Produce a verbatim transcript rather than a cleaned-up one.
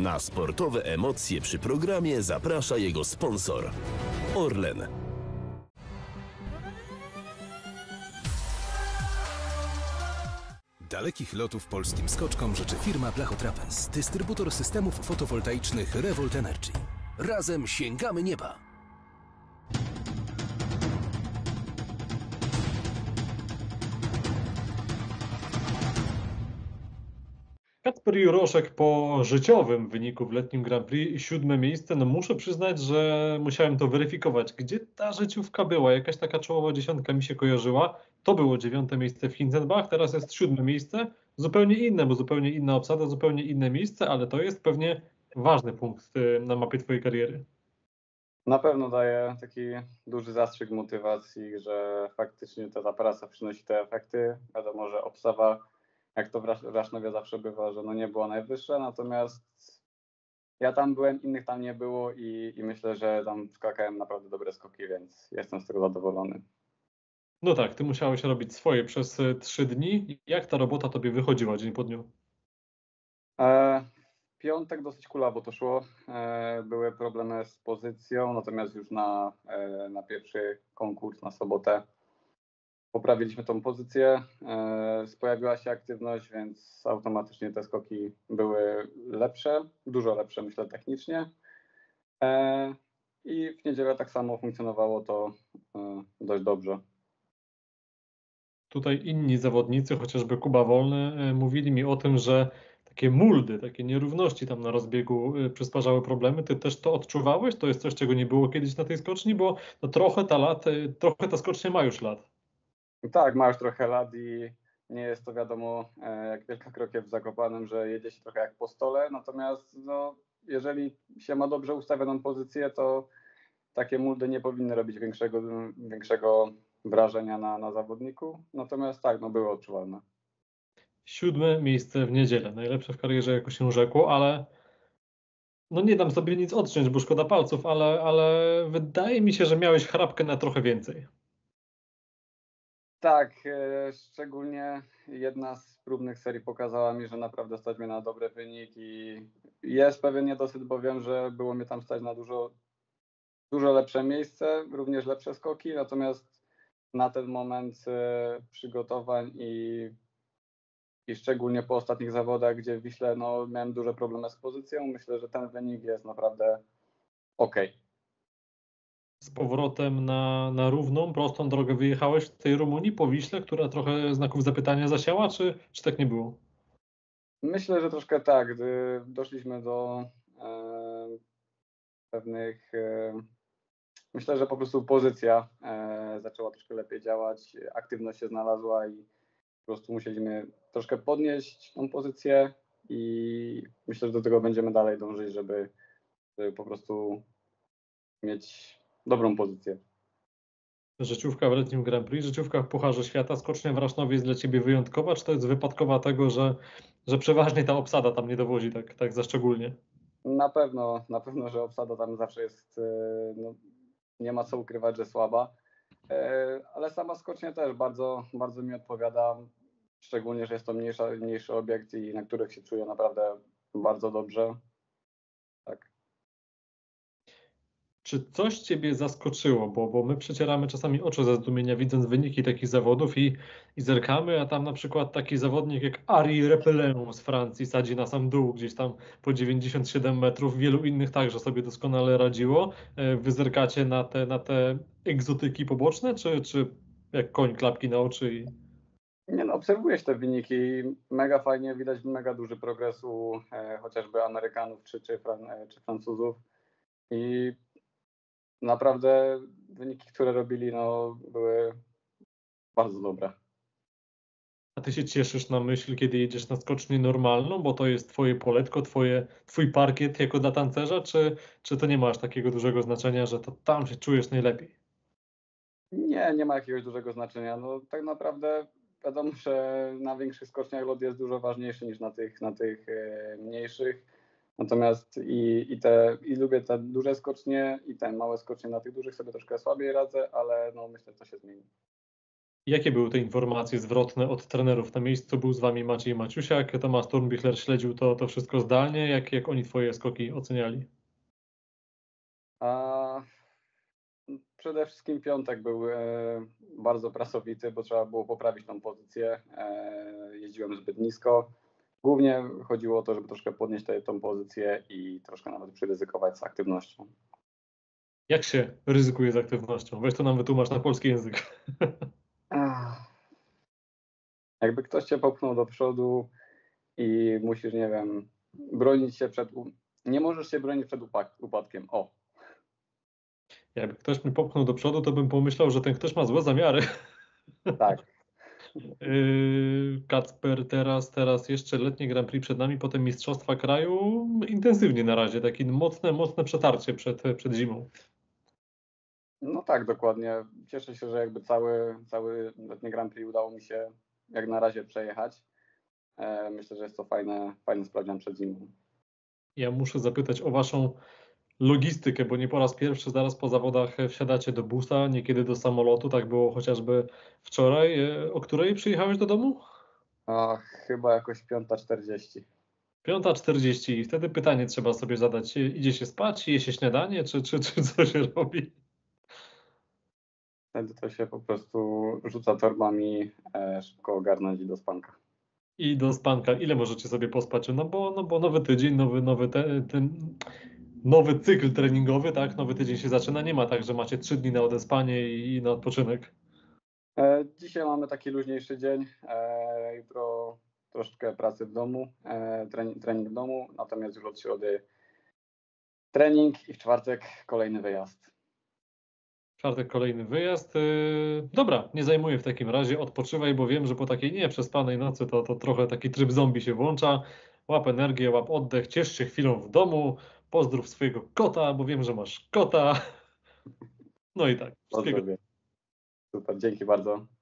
Na sportowe emocje przy programie zaprasza jego sponsor Orlen. Dalekich lotów polskim skoczkom życzy firma Blachotrapez, dystrybutor systemów fotowoltaicznych Revolt Energy. Razem sięgamy nieba! Kacper Juroszek po życiowym wyniku w letnim Grand Prix, siódme miejsce. No muszę przyznać, że musiałem to weryfikować. Gdzie ta życiówka była? Jakaś taka czołowa dziesiątka mi się kojarzyła. To było dziewiąte miejsce w Hinzenbach, teraz jest siódme miejsce. Zupełnie inne, bo zupełnie inna obsada, zupełnie inne miejsce, ale to jest pewnie ważny punkt na mapie twojej kariery. Na pewno daje taki duży zastrzyk motywacji, że faktycznie ta, ta praca przynosi te efekty. Wiadomo, że obstawa, jak to w Rasznowie zawsze bywa, że no nie była najwyższa, natomiast ja tam byłem, innych tam nie było i, i myślę, że tam skakałem naprawdę dobre skoki, więc jestem z tego zadowolony. No tak, ty musiałeś robić swoje przez trzy dni. Jak ta robota tobie wychodziła dzień po dniu? E, piątek dosyć kulawo to szło. E, były problemy z pozycją, natomiast już na, e, na pierwszy konkurs, na sobotę poprawiliśmy tą pozycję, e, pojawiła się aktywność, więc automatycznie te skoki były lepsze, dużo lepsze myślę technicznie. E, I w niedzielę tak samo funkcjonowało to e, dość dobrze. Tutaj inni zawodnicy, chociażby Kuba Wolny, mówili mi o tym, że takie muldy, takie nierówności tam na rozbiegu przysparzały problemy. Ty też to odczuwałeś? To jest coś, czego nie było kiedyś na tej skoczni, bo no trochę ta lat, trochę ta skocznia ma już lat. Tak, ma już trochę lat i nie jest to wiadomo jak Wielka Krokiew w Zakopanem, że jedzie się trochę jak po stole, natomiast no, jeżeli się ma dobrze ustawioną pozycję, to takie muldy nie powinny robić większego, większego wrażenia na, na zawodniku, natomiast tak, no były odczuwalne. Siódme miejsce w niedzielę, najlepsze w karierze, jako się rzekło, ale no nie dam sobie nic odciąć, bo szkoda palców, ale, ale wydaje mi się, że miałeś chrapkę na trochę więcej. Tak, e, szczególnie jedna z próbnych serii pokazała mi, że naprawdę stać mnie na dobry wynik i jest pewien niedosyt, bo wiem, że było mnie tam stać na dużo, dużo lepsze miejsce, również lepsze skoki, natomiast na ten moment e, przygotowań i, i szczególnie po ostatnich zawodach, gdzie w Wiśle no, miałem duże problemy z pozycją, myślę, że ten wynik jest naprawdę ok. Z powrotem na, na równą, prostą drogę wyjechałeś w tej Rumunii po Wiśle, która trochę znaków zapytania zasiała, czy, czy tak nie było? Myślę, że troszkę tak, gdy doszliśmy do e, pewnych... E, myślę, że po prostu pozycja e, zaczęła troszkę lepiej działać, aktywność się znalazła i po prostu musieliśmy troszkę podnieść tą pozycję i myślę, że do tego będziemy dalej dążyć, żeby, żeby po prostu mieć dobrą pozycję. Życiówka w letnim Grand Prix, życiówka w Pucharze Świata, skocznia w Rasznowie jest dla ciebie wyjątkowa, czy to jest wypadkowa tego, że, że przeważnie ta obsada tam nie dowodzi tak, tak za szczególnie? Na pewno, na pewno, że obsada tam zawsze jest, e, no, nie ma co ukrywać, że słaba, e, ale sama skocznia też bardzo, bardzo mi odpowiada, szczególnie, że jest to mniejsza, mniejszy obiekt i na których się czuję naprawdę bardzo dobrze. Tak. Czy coś ciebie zaskoczyło, bo, bo my przecieramy czasami oczy ze zdumienia, widząc wyniki takich zawodów i, i zerkamy, a tam na przykład taki zawodnik jak Ari Repelin z Francji sadzi na sam dół, gdzieś tam po dziewięćdziesiąt siedem metrów, wielu innych także sobie doskonale radziło. Wy zerkacie na te, na te egzotyki poboczne, czy, czy jak koń klapki na oczy? I... Nie no, obserwujesz te wyniki, mega fajnie, widać mega duży progres u e, chociażby Amerykanów czy, czy, Fran, e, czy Francuzów i naprawdę wyniki, które robili, no, były bardzo dobre. A ty się cieszysz na myśl, kiedy jedziesz na skocznię normalną, bo to jest twoje poletko, twoje, twój parkiet jako dla tancerza, czy, czy to nie ma aż takiego dużego znaczenia, że to tam się czujesz najlepiej? Nie, nie ma jakiegoś dużego znaczenia. No, tak naprawdę wiadomo, że na większych skoczniach lot jest dużo ważniejszy niż na tych, na tych e, mniejszych. Natomiast i, i, te, i lubię te duże skocznie i te małe skocznie. Na tych dużych sobie troszkę słabiej radzę, ale no, myślę, że to się zmieni. Jakie były te informacje zwrotne od trenerów? Na miejscu był z wami Maciej Maciusiak, Tomasz Turnbichler śledził to, to wszystko zdalnie. Jak, jak oni twoje skoki oceniali? A przede wszystkim piątek był e, bardzo pracowity, bo trzeba było poprawić tą pozycję. E, jeździłem zbyt nisko. Głównie chodziło o to, żeby troszkę podnieść tę tą pozycję i troszkę nawet przyryzykować z aktywnością. Jak się ryzykuje z aktywnością? Weź to nam wytłumacz na polski język. Ach. Jakby ktoś cię popchnął do przodu i musisz, nie wiem, bronić się przed... u- Nie możesz się bronić przed upa- upadkiem. O, Jakby ktoś mnie popchnął do przodu, to bym pomyślał, że ten ktoś ma złe zamiary. tak. Yy, Kacper, teraz, teraz jeszcze letnie Grand Prix przed nami, potem Mistrzostwa Kraju. Intensywnie na razie, takie mocne, mocne przetarcie przed, przed zimą. No tak, dokładnie. Cieszę się, że jakby cały, cały letni Grand Prix udało mi się jak na razie przejechać. E, myślę, że jest to fajne, fajny sprawdzian przed zimą. Ja muszę zapytać o waszą logistykę, bo nie po raz pierwszy zaraz po zawodach wsiadacie do busa, niekiedy do samolotu, tak było chociażby wczoraj. Yy, O której przyjechałeś do domu? A, chyba jakoś piąta czterdzieści. piąta czterdzieści i wtedy pytanie trzeba sobie zadać, idzie się spać, je się śniadanie, czy, czy, czy co się robi? Wtedy to się po prostu rzuca torbami, e, szybko ogarnąć i do spanka. I do spanka, ile możecie sobie pospać? No bo, no bo nowy tydzień, nowy, nowy te, ten, nowy cykl treningowy, tak? Nowy tydzień się zaczyna, nie ma tak, że macie trzy dni na odespanie i, i na odpoczynek. E, dzisiaj mamy taki luźniejszy dzień. E, jutro troszkę pracy w domu, e, trening, trening w domu, natomiast już od środy trening i w czwartek kolejny wyjazd. W czwartek kolejny wyjazd. Yy, dobra, nie zajmuję w takim razie, odpoczywaj, bo wiem, że po takiej nieprzespanej nocy to, to trochę taki tryb zombie się włącza. Łap energię, łap oddech, ciesz się chwilą w domu, pozdrów swojego kota, bo wiem, że masz kota. No i tak, wszystkiego Pozdrawiam. Super, dzięki bardzo.